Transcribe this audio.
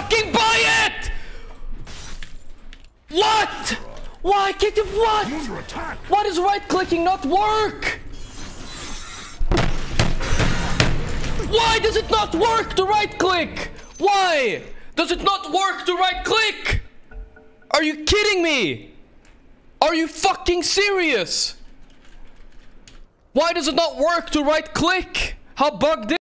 fucking buy it! What? Why can't you? What? Why does right-clicking not work? Why does it not work to right-click? Why does it not work to right-click? Are you kidding me? Are you fucking serious? Why does it not work to right-click? How bugged